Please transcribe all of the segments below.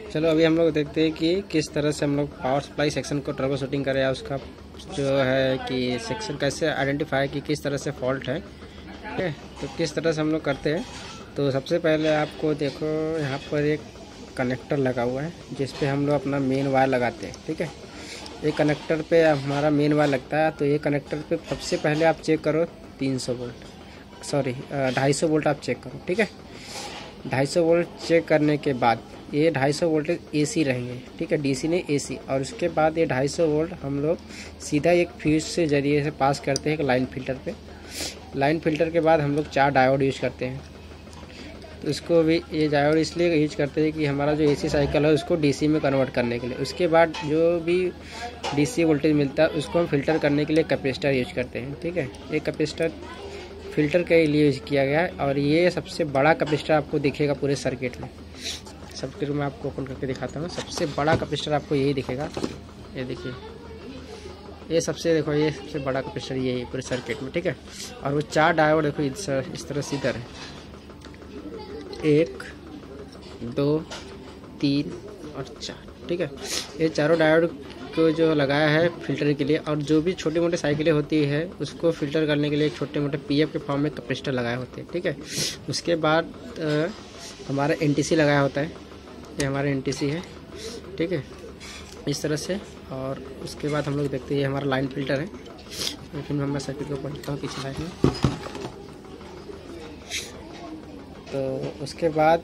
चलो अभी हम लोग देखते हैं कि किस तरह से हम लोग पावर सप्लाई सेक्शन को ट्रबल शूटिंग करें, या उसका जो है कि सेक्शन कैसे आइडेंटिफाई कि किस तरह से फॉल्ट है। ठीक है, तो किस तरह से हम लोग करते हैं। तो सबसे पहले आपको देखो यहाँ पर एक कनेक्टर लगा हुआ है जिस पे हम लोग अपना मेन वायर लगाते हैं। ठीक है, ये कनेक्टर पे हमारा मेन वायर लगता है। तो ये कनेक्टर पे सबसे पहले आप चेक करो 300 वोल्ट, सॉरी 250 वोल्ट आप चेक करो। ठीक है, 250 वोल्ट चेक करने के बाद ये 250 वोल्टेज एसी रहेंगे। ठीक है, डीसी नहीं एसी। और उसके बाद ये 250 वोल्ट हम लोग सीधा एक फ्यूज से जरिए से पास करते हैं एक लाइन फिल्टर पे। लाइन फिल्टर के बाद हम लोग 4 डायोड यूज करते हैं। तो इसको भी ये डायोड इसलिए यूज करते हैं कि हमारा जो एसी साइकिल है उसको डीसी में कन्वर्ट करने के लिए। उसके बाद जो भी डीसी वोल्टेज मिलता है उसको हम फिल्टर करने के लिए कैपेसिटर यूज करते हैं। ठीक है, ये कैपेसिटर फिल्टर के लिए यूज किया गया है और ये सबसे बड़ा कैपेसिटर आपको दिखेगा पूरे सर्किट में। सर्किट में आपको ओपन करके दिखाता हूँ। सबसे बड़ा कैपेसिटर आपको यही दिखेगा, ये देखिए, ये सबसे देखो ये सबसे बड़ा कैपेसिटर यही पूरे सर्किट में। ठीक है, और वो 4 डायोड देखो इस तरह से इधर है, 1 2 3 और 4। ठीक है, ये चारों डायोड को जो लगाया है फिल्टर के लिए। और जो भी छोटी मोटी साइकिलें होती है उसको फिल्टर करने के लिए छोटे मोटे पीएफ के फॉर्म में कैपेसिटर लगाए होते हैं। ठीक है, उसके बाद हमारा एनटीसी लगाया होता है, ये हमारा एनटीसी है। ठीक है, इस तरह से। और उसके बाद हम लोग देखते हैं ये हमारा लाइन फिल्टर है। फिर मैं सर्किट को पढ़ता हूँ पीछे लाइन में। तो उसके बाद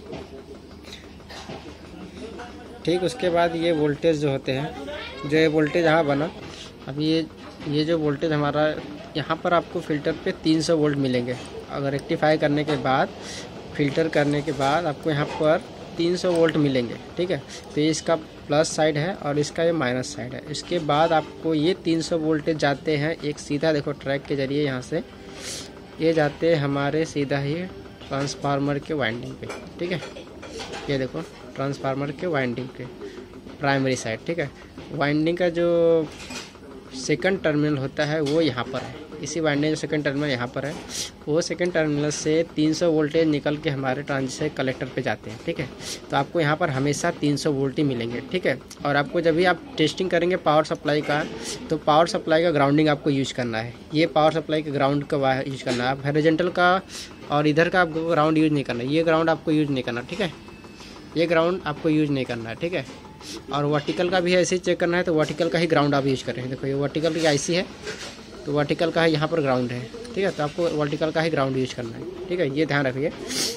ठीक उसके बाद ये वोल्टेज जो होते हैं, जो ये वोल्टेज यहाँ बना, अब ये जो वोल्टेज हमारा यहाँ पर आपको फ़िल्टर पे 300 वोल्ट मिलेंगे। अगर रेक्टिफाई करने के बाद फ़िल्टर करने के बाद आपको यहाँ पर 300 वोल्ट मिलेंगे। ठीक है, तो ये इसका प्लस साइड है और इसका ये माइनस साइड है। इसके बाद आपको ये 300 वोल्टेज जाते हैं एक सीधा देखो ट्रैक के जरिए, यहाँ से ये जाते हैं हमारे सीधा ही ट्रांसफार्मर के वाइंडिंग पे। ठीक है, ये देखो ट्रांसफार्मर के वाइंडिंग पे प्राइमरी साइड। ठीक है, वाइंडिंग का जो सेकंड टर्मिनल होता है वो यहाँ पर है। इसी वाइंडिंग जो सेकंड टर्मिनल यहाँ पर है, वो सेकंड टर्मिनल से 300 वोल्टेज निकल के हमारे ट्रांजिस्टर कलेक्टर पे जाते हैं। ठीक है, तो आपको यहाँ पर हमेशा 300 वोल्ट ही मिलेंगे। ठीक है, और आपको जब भी आप टेस्टिंग करेंगे पावर सप्लाई का, तो पावर सप्लाई का ग्राउंडिंग आपको यूज करना है। ये पावर सप्लाई के ग्राउंड का वायर यूज करना है। आप हॉरिजॉन्टल का और इधर का आपको ग्राउंड यूज नहीं करना है, ये ग्राउंड आपको यूज नहीं करना। ठीक है, ये ग्राउंड आपको यूज नहीं करना है। ठीक है, और वर्टिकल का भी ऐसे ही चेक करना है, तो वर्टिकल का ही ग्राउंड आप यूज कर रहे हैं। देखो ये वर्टिकल की आईसी है, तो वर्टिकल का है यहाँ पर ग्राउंड है। ठीक है, तो आपको वर्टिकल का ही ग्राउंड यूज करना है। ठीक है, ये ध्यान रखिए।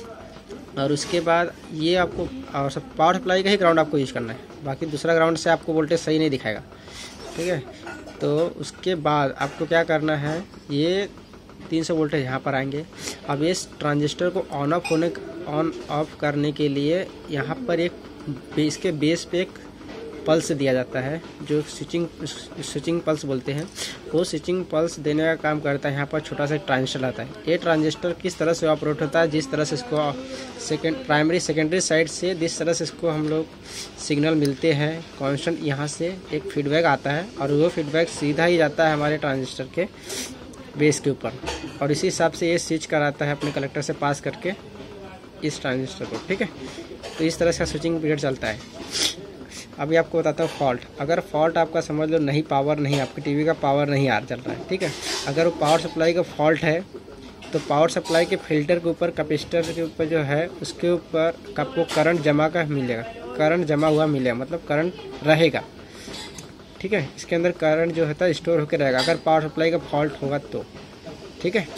और उसके बाद ये आपको और सब पावर सप्लाई का ही ग्राउंड आपको यूज करना है, बाकी दूसरा ग्राउंड से आपको वोल्टेज सही नहीं दिखाएगा। ठीक है, तो उसके बाद आपको क्या करना है, ये 300 वोल्टेज यहाँ पर आएंगे। अब इस ट्रांजिस्टर को ऑन ऑफ करने के लिए यहाँ पर एक इसके बेस पे एक पल्स दिया जाता है, जो स्विचिंग पल्स बोलते हैं। वो स्विचिंग पल्स देने का काम करता है। यहाँ पर छोटा सा ट्रांजिस्टर आता है। ये ट्रांजिस्टर किस तरह से ऑपरेट होता है, जिस तरह से इसको प्राइमरी सेकेंडरी साइड से जिस तरह से इसको हम लोग सिग्नल मिलते हैं कांस्टेंट, यहाँ से एक फीडबैक आता है और वो फीडबैक सीधा ही जाता है हमारे ट्रांजिस्टर के बेस के ऊपर, और इसी हिसाब से ये स्विच कराता है अपने कलेक्टर से पास करके इस ट्रांजिस्टर को। ठीक है, तो इस तरह से स्विचिंग पीरियड चलता है। अभी आपको बताता हूँ फॉल्ट। अगर फॉल्ट आपका समझ लो नहीं, पावर नहीं, आपकी टीवी का पावर नहीं आ चल रहा है। ठीक है, अगर वो पावर सप्लाई का फॉल्ट है तो पावर सप्लाई के फिल्टर के ऊपर कैपेसिटर के ऊपर जो है उसके ऊपर आपको करंट जमा का मिलेगा, करंट जमा हुआ मिलेगा, मतलब करंट रहेगा। ठीक है, इसके अंदर करंट जो होता है स्टोर होकर रहेगा अगर पावर सप्लाई का फॉल्ट होगा तो। ठीक है,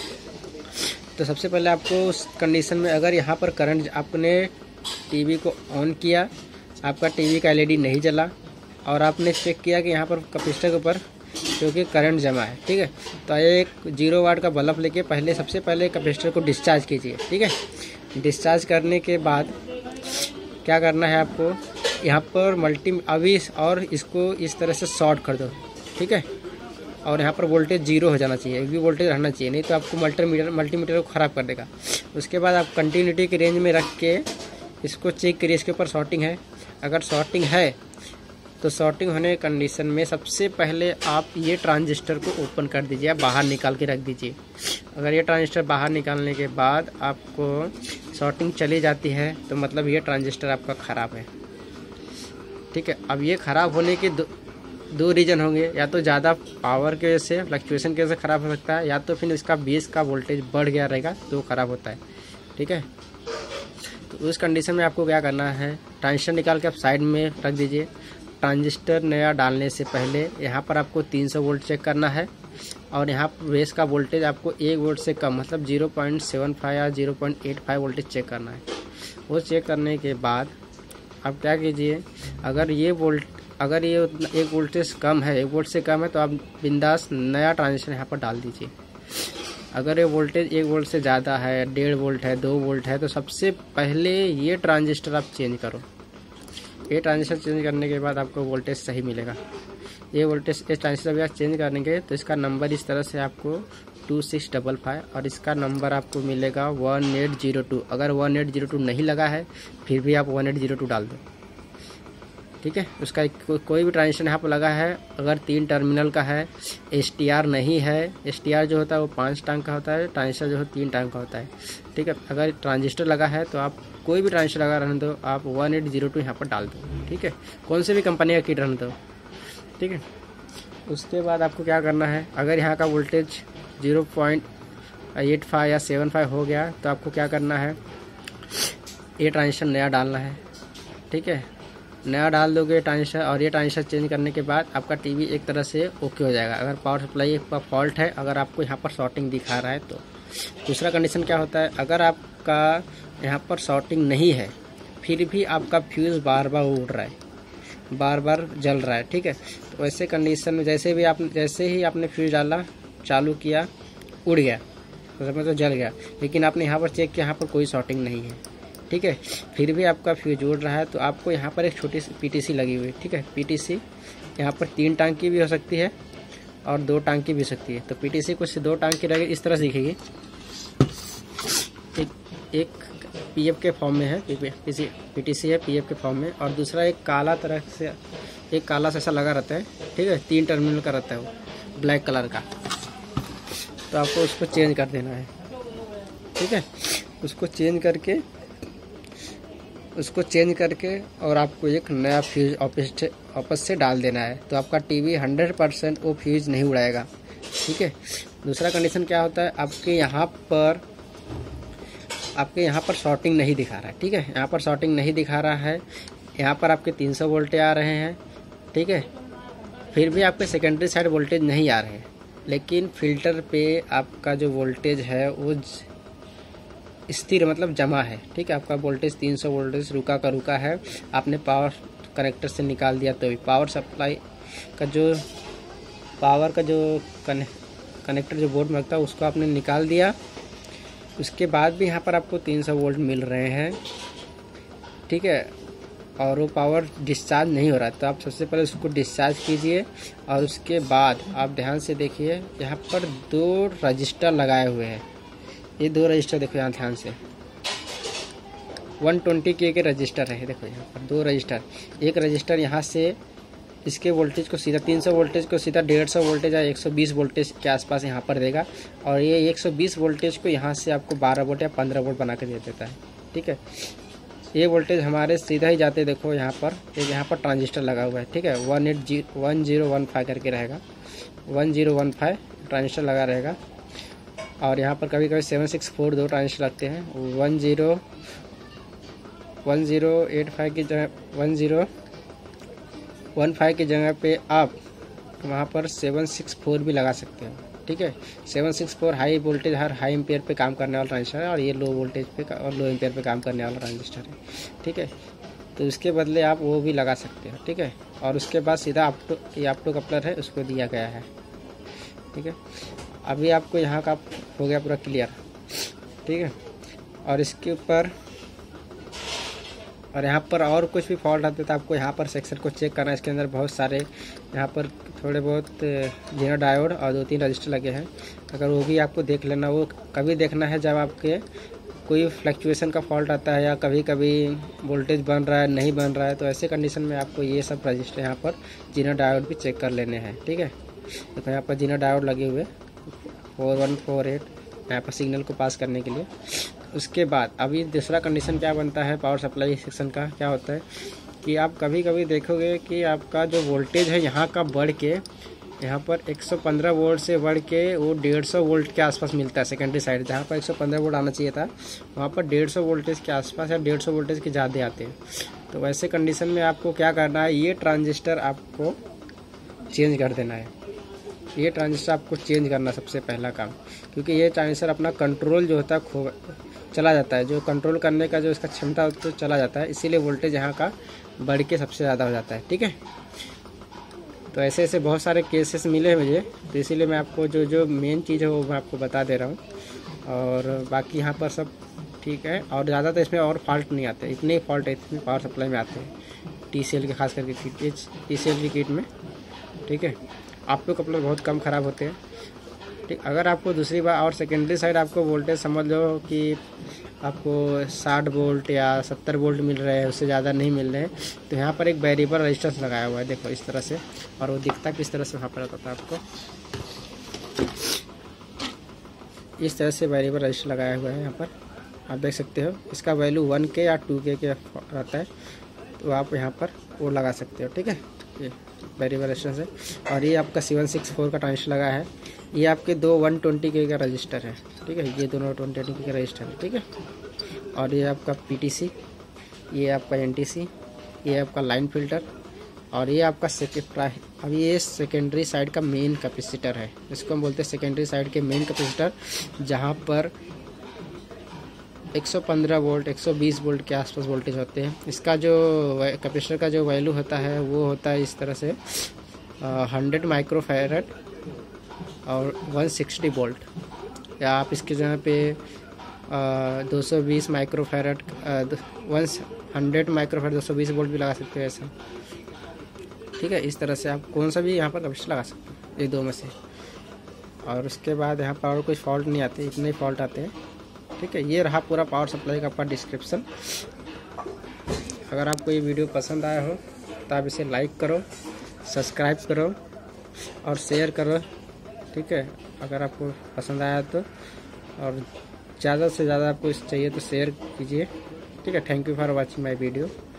तो सबसे पहले आपको उस कंडीशन में अगर यहाँ पर करंट आपने टीवी को ऑन किया, आपका टीवी का एलईडी नहीं जला और आपने चेक किया कि यहाँ पर कैपेसिटर के ऊपर क्योंकि करंट जमा है। ठीक है, तो एक 0 वाट का बल्ब लेके सबसे पहले कैपेसिटर को डिस्चार्ज कीजिए। ठीक है, डिस्चार्ज करने के बाद क्या करना है आपको, यहाँ पर अभी और इसको इस तरह से शॉर्ट कर दो। ठीक है, और यहाँ पर वोल्टेज 0 हो जाना चाहिए, भी वोल्टेज रहना चाहिए, नहीं तो आपको मल्टीमीटर को ख़राब कर देगा। उसके बाद आप कंटिन्यूटी की रेंज में रख के इसको चेक करिए, इसके ऊपर शॉर्टिंग है। अगर शॉर्टिंग है तो शॉर्टिंग होने कंडीशन में सबसे पहले आप ये ट्रांजिस्टर को ओपन कर दीजिए, आप बाहर निकाल के रख दीजिए। अगर ये ट्रांजिस्टर बाहर निकालने के बाद आपको शॉर्टिंग चली जाती है तो मतलब ये ट्रांजिस्टर आपका ख़राब है। ठीक है। अब ये ख़राब होने के दो रीज़न होंगे, या तो ज़्यादा पावर की वजह से, फ्लक्चुएशन की वजह से ख़राब हो सकता है, या तो फिर इसका बेस का वोल्टेज बढ़ गया रहेगा तो ख़राब होता है, ठीक है। तो उस कंडीशन में आपको क्या करना है, ट्रांजिस्टर निकाल के आप साइड में रख दीजिए। ट्रांजिस्टर नया डालने से पहले यहाँ पर आपको 300 वोल्ट चेक करना है, और यहाँ बेस का वोल्टेज आपको 1 वोल्ट से कम मतलब 0.75 या 0.85 वोल्टेज चेक करना है। वो चेक करने के बाद आप क्या कीजिए, अगर ये 1 वोल्टेज कम है, 1 वोल्ट से कम है, तो आप बिंदास नया ट्रांजिस्टर यहाँ पर डाल दीजिए। अगर ये वोल्टेज 1 वोल्ट से ज़्यादा है, 1.5 वोल्ट है, 2 वोल्ट है, तो सबसे पहले ये ट्रांजिस्टर आप चेंज करो। ये ट्रांजिस्टर चेंज करने के बाद आपको वोल्टेज सही मिलेगा। ये वोल्टेज इस ट्रांजिस्टर आप चेंज करेंगे तो इसका नंबर इस तरह से आपको 2655, और इसका नंबर आपको मिलेगा 1802। अगर 1802 नहीं लगा है फिर भी आप 1802 डाल दो, ठीक है। उसका कोई भी ट्रांजिस्टर यहाँ पर लगा है, अगर 3 टर्मिनल का है, STR नहीं है, STR जो होता है वो 5 टांग का होता है, ट्रांजिस्टर जो है 3 टांग का होता है, ठीक है। अगर ट्रांजिस्टर लगा है तो आप कोई भी ट्रांजिस्टर लगा रहने दो, आप 1802 यहाँ पर डाल दो, ठीक है। कौन से भी कंपनी का किट रहने दो, ठीक है। उसके बाद आपको क्या करना है, अगर यहाँ का वोल्टेज 0.85 या 75 हो गया तो आपको क्या करना है, ये ट्रांजिस्टर नया डालना है, ठीक है। नया डाल दोगे ट्रांजिस्टर, और ये ट्रांजिस्टर चेंज करने के बाद आपका टीवी एक तरह से ओके हो जाएगा। अगर पावर सप्लाई का फॉल्ट है, अगर आपको यहाँ पर शॉर्टिंग दिखा रहा है तो। दूसरा कंडीशन क्या होता है, अगर आपका यहाँ पर शॉर्टिंग नहीं है फिर भी आपका फ्यूज़ बार बार उड़ रहा है, बार बार जल रहा है, ठीक है। तो वैसे कंडीशन में जैसे ही आपने फ्यूज़ डाला, चालू किया, उड़ गया, तो जल गया, लेकिन आपने यहाँ पर चेक किया, यहाँ पर कोई शॉर्टिंग नहीं है, ठीक है। फिर भी आपका फ्यूज उड़ रहा है तो आपको यहाँ पर एक छोटी सी PTC लगी हुई है, ठीक है। PTC यहाँ पर 3 टांग की भी हो सकती है और 2 टांग की भी हो सकती है। तो PTC कुछ 2 टांग की रहेगी, इस तरह से दिखेगी। एक PF के फॉर्म में है, PTC है PF के फॉर्म में, और दूसरा एक काला तरह से, एक काला सा लगा रहता है, ठीक है। 3 टर्मिनल का रहता है वो, ब्लैक कलर का। तो आपको उसको चेंज कर देना है, ठीक है। उसको चेंज करके और आपको एक नया फ्यूज वापस से डाल देना है, तो आपका टीवी 100% वो फ्यूज नहीं उड़ाएगा, ठीक है। दूसरा कंडीशन क्या होता है, आपके यहाँ पर शॉर्टिंग नहीं दिखा रहा है, ठीक है। यहाँ पर शॉर्टिंग नहीं दिखा रहा है, यहाँ पर आपके 300 वोल्टेज आ रहे हैं, ठीक है। फिर भी आपके सेकेंडरी साइड वोल्टेज नहीं आ रहे हैं, लेकिन फिल्टर पे आपका जो वोल्टेज है वो स्थिर मतलब जमा है, ठीक है। आपका वोल्टेज 300 वोल्टेज रुका का है, आपने पावर कनेक्टर से निकाल दिया तो भी पावर सप्लाई का जो कनेक्टर जो बोर्ड में लगता है उसको आपने निकाल दिया, उसके बाद भी यहाँ पर आपको 300 वोल्ट मिल रहे हैं, ठीक है। और वो पावर डिस्चार्ज नहीं हो रहा है, तो आप सबसे पहले उसको डिस्चार्ज कीजिए, और उसके बाद आप ध्यान से देखिए, यहाँ पर 2 रजिस्टर लगाए हुए हैं। ये 2 रजिस्टर देखो यहाँ ध्यान से, 120 के रजिस्टर है, देखो यहाँ पर 2 रजिस्टर। एक रजिस्टर यहाँ से इसके वोल्टेज को सीधा 300 वोल्टेज को सीधा 150 वोल्टेज या 120 वोल्टेज के आसपास यहाँ पर देगा, और ये 120 वोल्टेज को यहाँ से आपको 12 वोल्ट या 15 वोल्ट बना के दे देता है, ठीक है। ये वोल्टेज हमारे सीधा ही जाते, देखो यहाँ पर ट्रांजिस्टर लगा हुआ है, ठीक है। 1015 करके रहेगा, 1015 ट्रांजिस्टर लगा रहेगा, और यहाँ पर कभी कभी 764 2 ट्रांजिस्टर लगते हैं। 1085 की जगह 1015 की जगह पे आप वहाँ पर 764 भी लगा सकते हैं, ठीक है। 764 हाई वोल्टेज हर हाई एम्पियर पे काम करने वाला ट्रांजिस्टर है, और ये लो वोल्टेज पे और लो एम्पियर पे काम करने वाला ट्रांजिस्टर है, ठीक है। तो इसके बदले आप वो भी लगा सकते हो, ठीक है। और उसके बाद सीधा ऑप्टो कपलर है, उसको दिया गया है, ठीक है। अभी आपको यहाँ का हो गया पूरा क्लियर, ठीक है। और इसके ऊपर और यहाँ पर और कुछ भी फॉल्ट आते तो आपको यहाँ पर सेक्शन को चेक करना है। इसके अंदर बहुत सारे यहाँ पर थोड़े बहुत जेनर डायोड और 2-3 रजिस्टर लगे हैं, अगर वो भी आपको देख लेना। वो कभी देखना है जब आपके कोई फ्लक्चुएशन का फॉल्ट आता है, या कभी कभी वोल्टेज बन रहा है नहीं बन रहा है, तो ऐसे कंडीशन में आपको ये सब रजिस्टर यहाँ पर जेनर डायोड भी चेक कर लेने हैं, ठीक है। तो यहाँ पर जेनर डायोड लगे हुए 4148 यहाँ पर सिग्नल को पास करने के लिए। उसके बाद अभी दूसरा कंडीशन क्या बनता है पावर सप्लाई सेक्शन का, क्या होता है कि आप कभी कभी देखोगे कि आपका जो वोल्टेज है यहाँ का बढ़ के यहाँ पर 115 वोल्ट से बढ़ के वो 150 वोल्ट के आसपास मिलता है सेकेंडरी साइड। जहाँ पर 115 वोल्ट आना चाहिए था वहाँ पर 150 वोल्टेज के आसपास या 150 वोल्टेज के ज़्यादा आते हैं। तो वैसे कंडीशन में आपको क्या करना है, ये ट्रांजिस्टर आपको चेंज कर देना है। ये ट्रांजिस्टर आपको चेंज करना सबसे पहला काम, क्योंकि ये ट्रांजिस्टर अपना कंट्रोल जो होता है चला जाता है, जो कंट्रोल करने का जो इसका क्षमता होती है तो चला जाता है, इसीलिए वोल्टेज यहाँ का बढ़ के सबसे ज़्यादा हो जाता है। ठीक है, तो ऐसे ऐसे बहुत सारे केसेस मिले हैं मुझे, तो इसीलिए मैं आपको जो जो मेन चीज़ है वो मैं आपको बता दे रहा हूँ। और बाकी यहाँ पर सब ठीक है, और ज़्यादा तो इसमें और फॉल्ट नहीं आते, इतने फॉल्ट इतनी पावर सप्लाई में आते हैं TCL के, खास करके TCL की किट में। ठीक है, आपके कपलर बहुत कम ख़राब होते हैं। ठीक, अगर आपको दूसरी बार और सेकेंडरी साइड आपको वोल्टेज समझ लो कि आपको 60 वोल्ट या 70 वोल्ट मिल रहे हैं, उससे ज़्यादा नहीं मिल रहे हैं, तो यहाँ पर एक वेरिएबल रेजिस्टेंस लगाया हुआ है, देखो इस तरह से, और वो दिखता किस तरह से वहाँ पर होता है आपको इस तरह से वेरिएबल रजिस्टर लगाया हुआ है। यहाँ पर आप देख सकते हो, इसका वैल्यू 1K या 2K के रहता है, तो आप यहाँ पर वो लगा सकते हो। ठीक है, ये वेरिएबल रेजिस्टेंस है। और ये आपका 764 का ट्रांजिस्टर लगा है, ये आपके दो 120K का रजिस्टर है। ठीक है, ये दोनों 120K का रजिस्टर है। ठीक है, और ये आपका PTC, ये आपका NTC, ये आपका लाइन फिल्टर, और ये आपका अब ये सेकेंडरी साइड का मेन कैपेसिटर है, इसको हम बोलते हैं सेकेंडरी साइड के मेन कैपेसिटर, जहाँ पर 115 वोल्ट 120 वोल्ट के आसपास वोल्टेज होते हैं। इसका जो कैपेसिटर का जो वैल्यू होता है वो होता है इस तरह से 100 माइक्रोफैरड और 160 वोल्ट, या आप इसके जगह पे 220 माइक्रोफैरड 100 माइक्रोफैरड 220 वोल्ट भी लगा सकते हो ऐसा। ठीक है, इस तरह से आप कौन सा भी यहाँ पर कैपेसिटर लगा सकते हो, ये दो में से। और उसके बाद यहाँ पर और कोई फॉल्ट नहीं आते, इतने ही फॉल्ट आते हैं। ठीक है, ये रहा पूरा पावर सप्लाई का आपका डिस्क्रिप्शन। अगर आपको ये वीडियो पसंद आया हो तो आप इसे लाइक करो, सब्सक्राइब करो और शेयर करो। ठीक है, अगर आपको पसंद आया तो, और ज़्यादा से ज़्यादा आपको चाहिए तो शेयर कीजिए। ठीक है, thank you for watching my video.